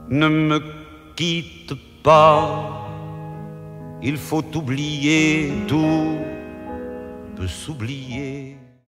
Ne me quitte pas, il faut oublier, tout peut s'oublier.